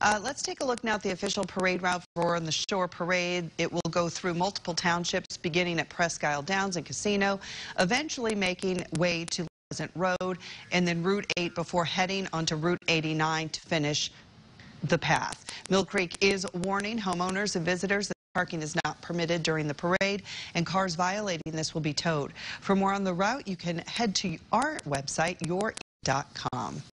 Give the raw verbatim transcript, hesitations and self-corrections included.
Uh, let's take a look now at the official parade route for the Shore Parade. It will go through multiple townships, beginning at Presque Isle Downs and Casino, eventually making way to Pleasant Road, and then Route eight before heading onto Route eighty-nine to finish the path. Mill Creek is warning homeowners and visitors that parking is not permitted during the parade, and cars violating this will be towed. For more on the route, you can head to our website, your dot com.